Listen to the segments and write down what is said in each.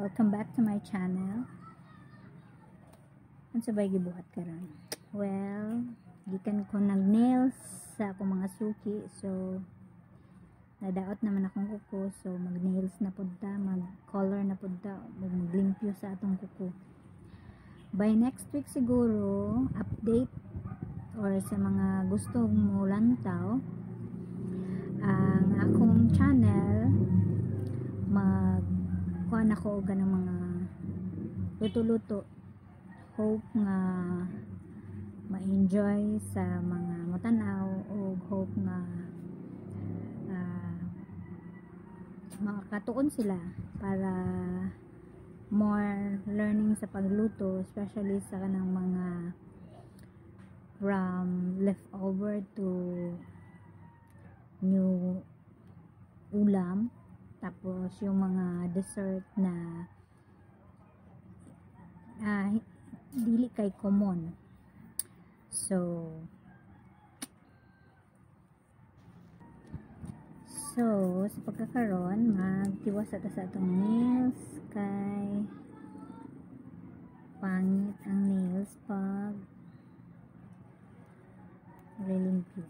Welcome back to my channel. Ano sabay gibuhat karon? Well, gikan ko nag-nails sa akong mga suki. So, nadaot naman akong kuko. So, mag-nails na punta, mag-color na punta, mag-limpyo sa atong kuko. By next week siguro, update or sa mga gusto mo lantaw, ang akong channel, kuha na ko og ng mga luto-luto. Hope nga ma-enjoy sa mga matanaw o hope nga makakatuon sila para more learning sa pagluto, especially sa kanang mga from leftover to new ulam, tapos yung mga dessert na dili kay common. So sa pagkakaroon, magtiwas sa atong nails kay pangit ang nails pag relimpyo.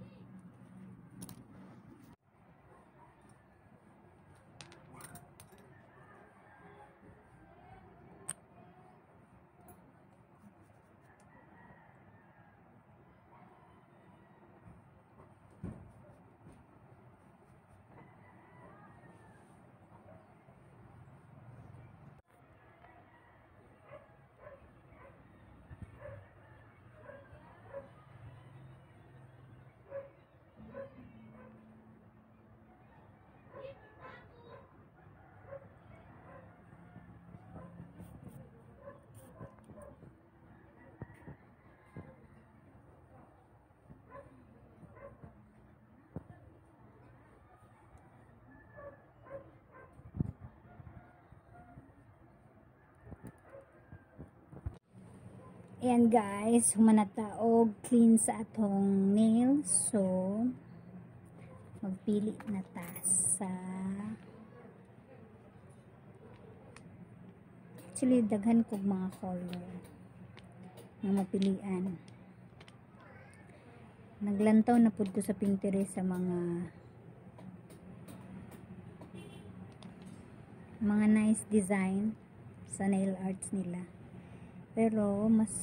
Ayan guys, humanata og clean sa atong nails. So, magpili na ta sa actually daghan kog mga color nga mapilian. Naglantaw na pud ko sa Pinterest sa mga nice design sa nail arts nila. Pero mas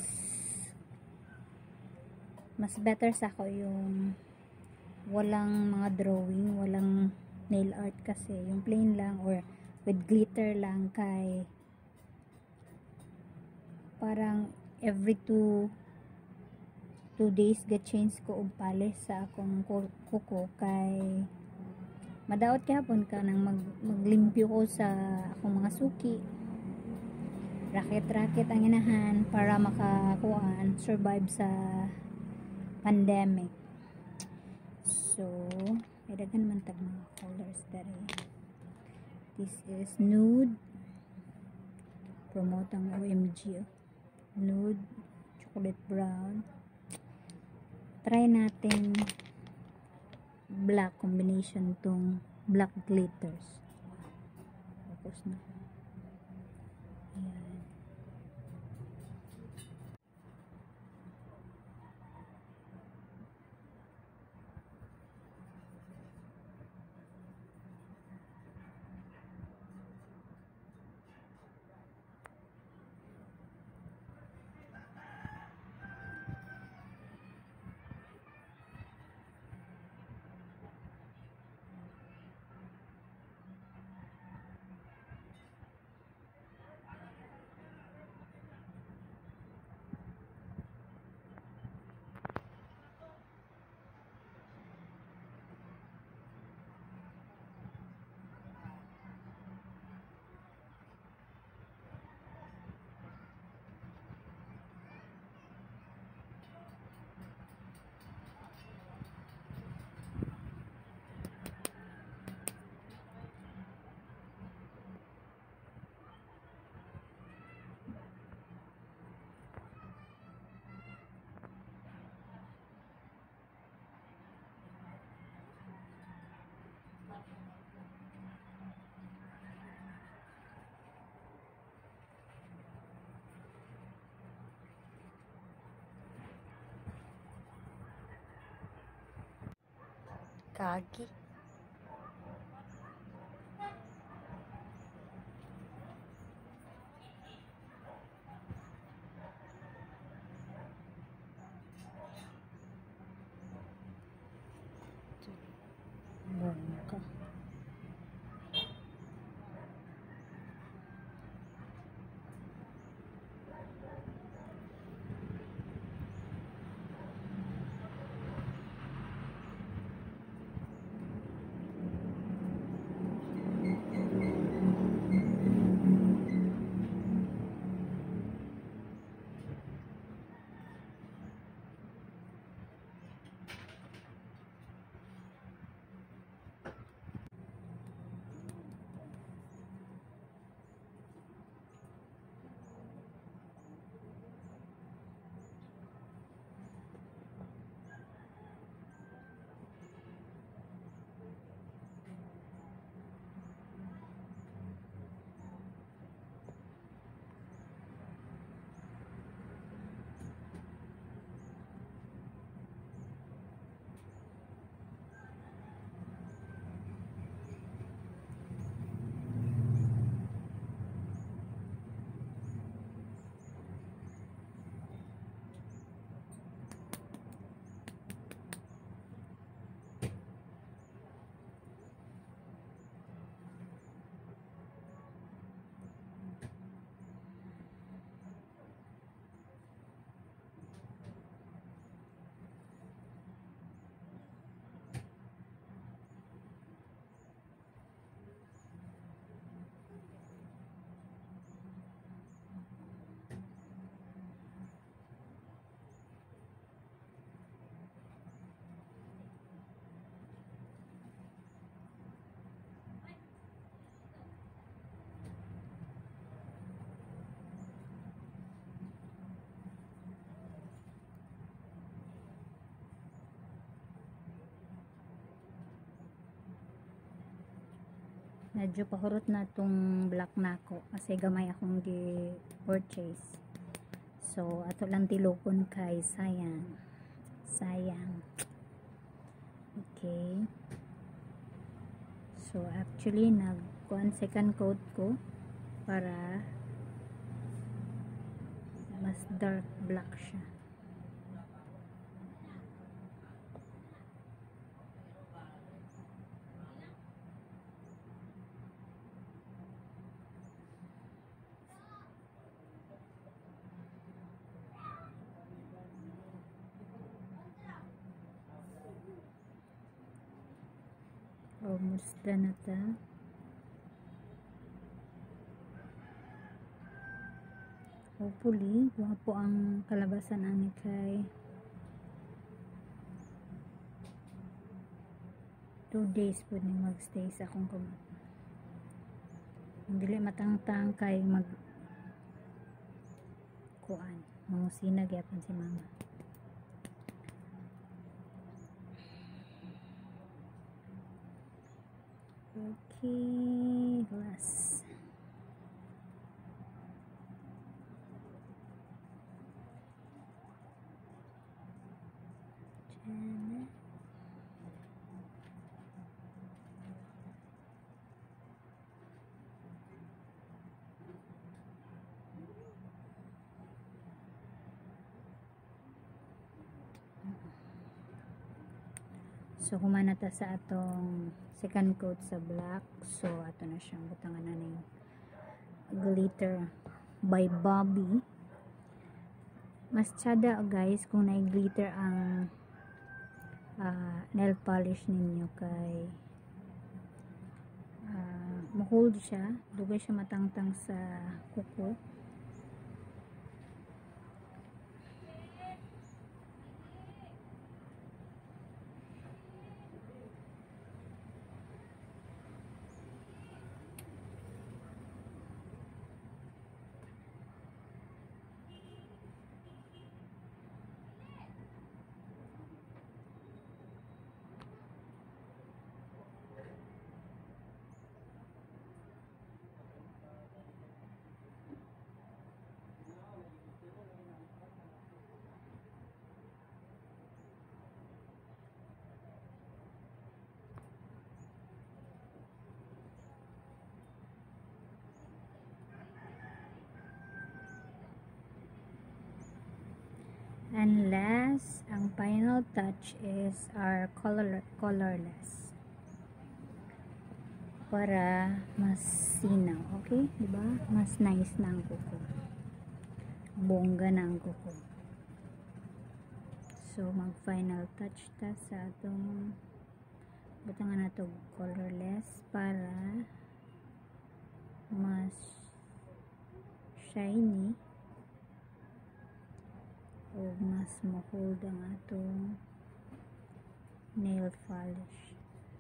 better sa ako yung walang mga drawing, walang nail art, kasi yung plain lang or with glitter lang kay parang every 2 days ga-change ko og polish sa akong kuko kay madaot gihapon ka nang maglimpyo ko sa akong mga suki. Raket ang inahan para makakuan survive sa pandemic. So daghan man tag mga colors dari. This is nude, promote ang OMG, nude, chocolate brown. Try natin black combination tong black glitters. Tapos na. Ayan. Kagi. Bongga. Medyo pahurot na tong black nako kasi gamay akong gi-purchase. So ato lang tilokon kay sayang. Okay. So actually nag-kuan second coat ko para mas dark black siya. Almost done na ta. Hopefully, wapo ang kalabasan ani kay 2 days po ni magstay sa akong kamot. Dili matangtang kay mag kuan. Mangusina gyapon si mama. Okay, last. Diyan. So humana ta sa atong second coat sa black. So ato na siyang butangan na ning glitter by Bobby. Mas tsada guys kung na-glitter ang nail polish ninyo kay ma-hold siya, dugay siya matangtang sa kuko. And last, ang final touch is our colorless. Para mas sinaw, okay? Diba? Mas nice na ang kuko. Bongga na ang kuko. So, mag-final touch ta sa atong butangan na to colorless para mas shiny o mas ma-hold ang atong nail polish.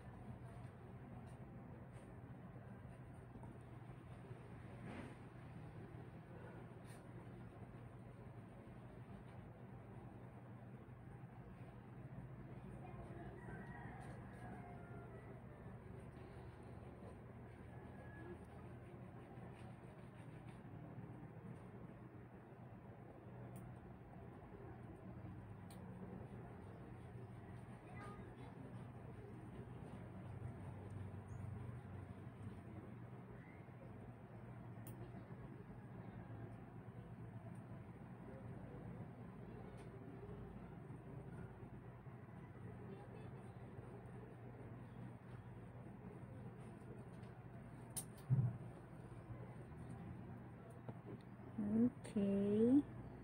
Okay.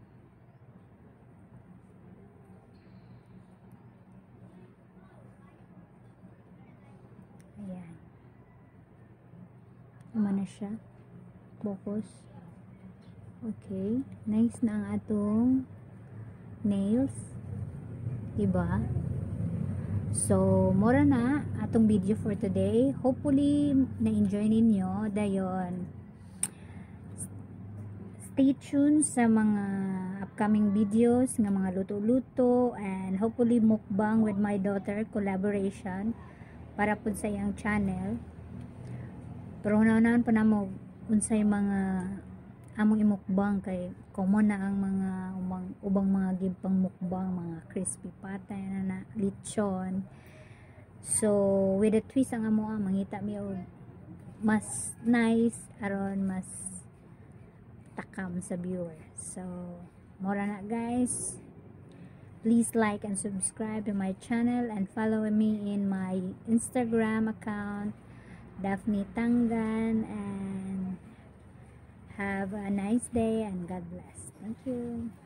Ayan. Umana siya. Focus. Okay. Nice na ang atong nails. Diba? So, mura na atong video for today. Hopefully, na-enjoy ninyo. Dayon. Stay tuned sa mga upcoming videos ng mga luto-luto and hopefully mukbang with my daughter collaboration para po sa iyang channel. Pero hunahunahon pa na mo unsay mga among imukbang kay common na ang mga ubang mga gipang mukbang, mga crispy patay na lechon. So with a twist ang amo mangita mi og mas nice aron mas takam sa viewer. So mora na guys, please like and subscribe to my channel and follow me in my Instagram account Daphne Tangan, and have a nice day and God bless. Thank you.